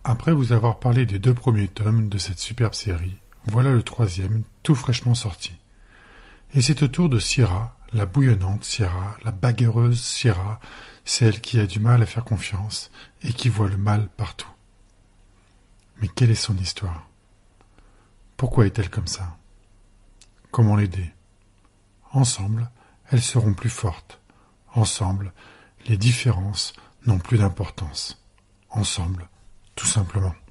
Après vous avoir parlé des 2 premiers tomes de cette superbe série, voilà le 3e, tout fraîchement sorti. Et c'est au tour de Syrah, la bouillonnante Syrah, la bagarreuse Syrah, celle qui a du mal à faire confiance et qui voit le mal partout. Mais quelle est son histoire? Pourquoi est-elle comme ça? Comment l'aider? Ensemble, elles seront plus fortes. Ensemble, les différences n'ont plus d'importance. Ensemble, tout simplement.